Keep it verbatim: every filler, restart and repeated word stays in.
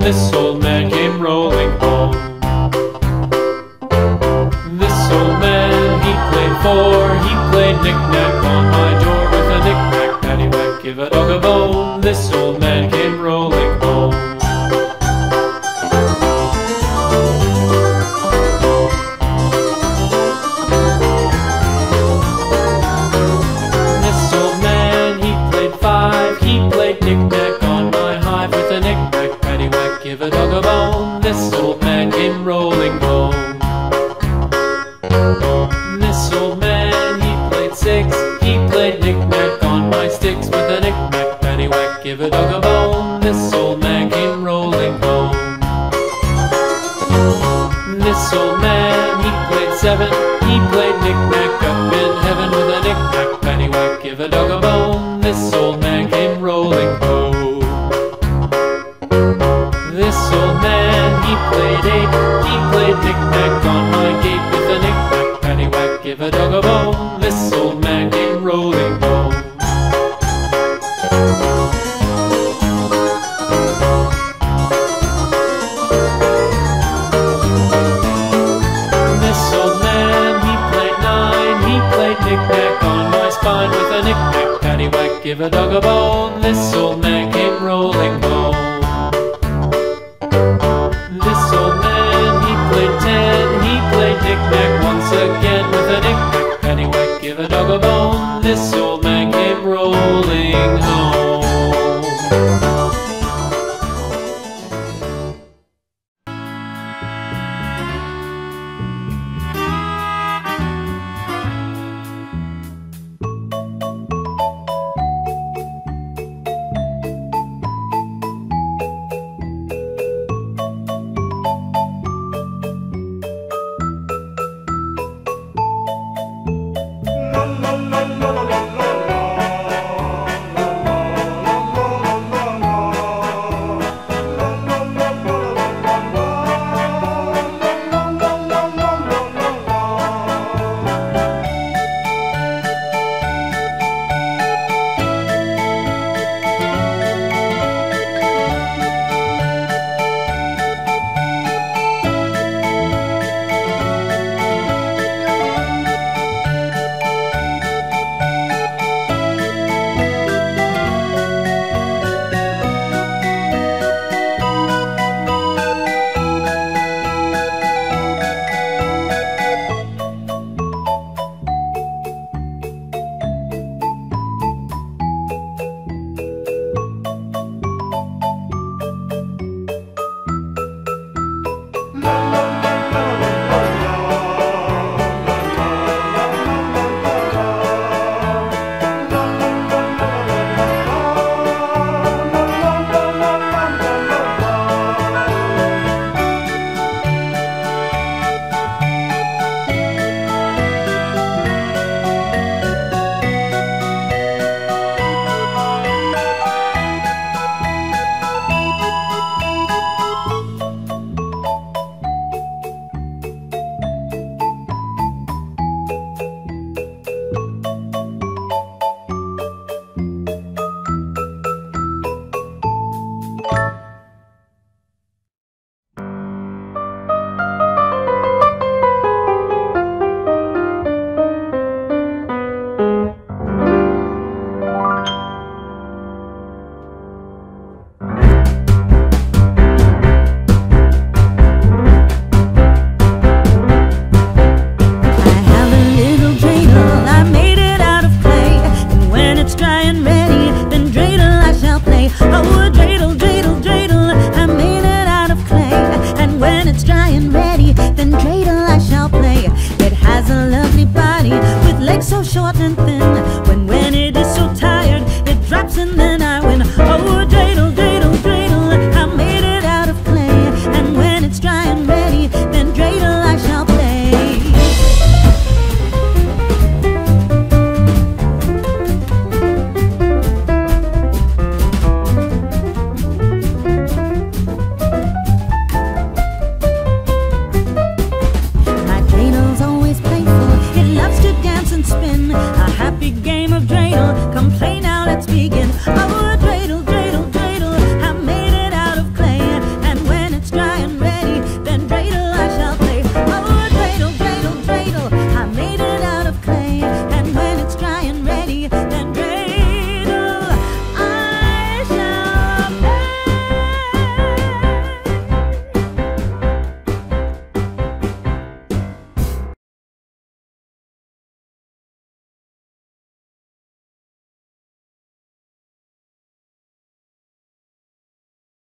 this old man came rolling home. This old man, he played four, he played knick-knack on my door with a knick-knack, paddywhack, give a dog a bone. This old man came rolling home. This old man, he played five, he played knick-knack on my hive with a knick-knack, paddywhack, give a dog a bone. This old man came rolling home. This old man, he played six, he played knick-knack on my sticks with a knick-knack, paddywhack, give a dog a bone. This old man came rolling home. This old man, he played seven, he played knick-knack up in heaven with a knick-knack, paddywhack, give a dog a bone. This old man came rolling home. This old man, he played eight, he played knick-knack on my gate with a knick-knack, paddywhack, give a dog a bone. This old man came rolling home. This old man, he played nine, he played knick-knack on my spine with a knick-knack, paddywhack, give a dog a bone. This old man came rolling home. This old man, he played ten, he played knick-knack once again with a knick-knack, paddywhack, give a dog a bone. This old